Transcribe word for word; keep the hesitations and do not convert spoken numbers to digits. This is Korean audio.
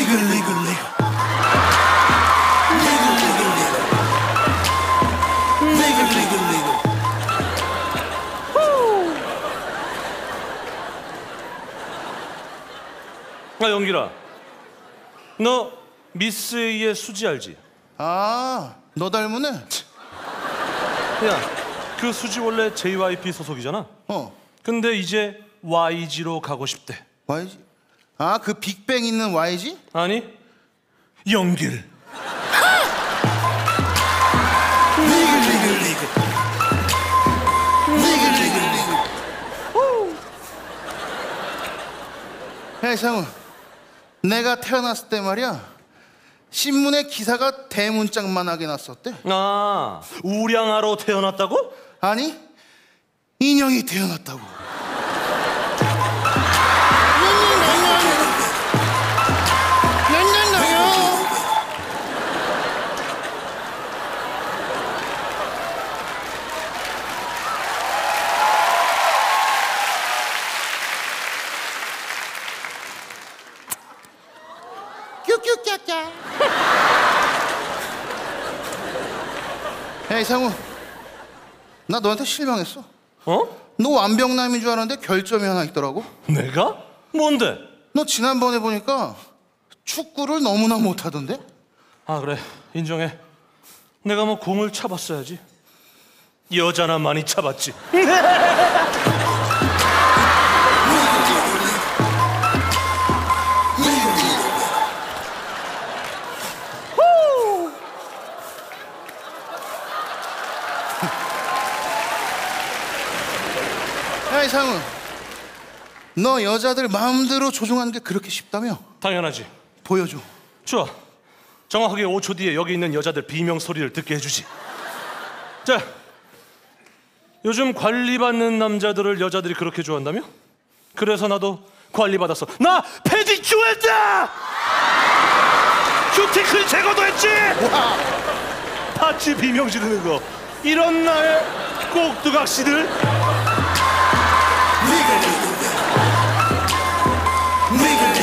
리글 리글 리글 리글 리글 리글. 아, 영길아, 너 미스 A의 수지 알지? 아, 너 닮으네. 야, 그 수지 원래 제이와이피 소속이잖아. 어. 근데 이제 와이지로 가고 싶대. 와이지? 아, 그 빅뱅 있는 와이지? 아니, 영길. 리글 리글 리글 리글 리글 리글. 야, 이상훈, 내가 태어났을 때 말이야, 신문에 기사가 대문짝만하게 났었대. 아, 우량아로 태어났다고? 아니, 인형이 태어났다고. 큐큐큐큐. 야, 이상우, 나 너한테 실망했어. 어? 너 완벽남인 줄 알았는데 결점이 하나 있더라고. 내가? 뭔데? 너 지난번에 보니까 축구를 너무나 못하던데? 아, 그래, 인정해. 내가 뭐 공을 차봤어야지. 여자나 많이 차봤지. 야, 이상훈, 너 여자들 마음대로 조종하는 게 그렇게 쉽다며? 당연하지. 보여줘. 좋아. 정확하게 오 초 뒤에 여기 있는 여자들 비명 소리를 듣게 해주지. 자, 요즘 관리받는 남자들을 여자들이 그렇게 좋아한다며? 그래서 나도 관리받았어. 나 페디큐어 했다! 큐티클 제거도 했지! 와. 파츠 비명 지르는 거. 이런 날 꼭두각시들. 리글 리글 리글.